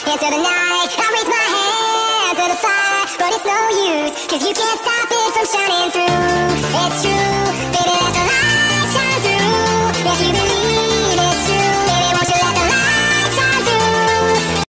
into the night. I raise my hand to the fire, but it's no use, 'cause you can't stop